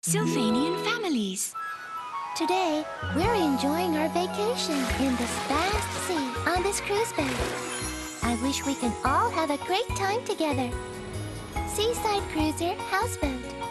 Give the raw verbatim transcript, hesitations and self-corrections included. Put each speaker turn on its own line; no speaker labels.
Sylvanian families.
Today, we're enjoying our vacation in this vast sea on this cruise boat. I wish we can all have a great time together. Seaside Cruiser Houseboat.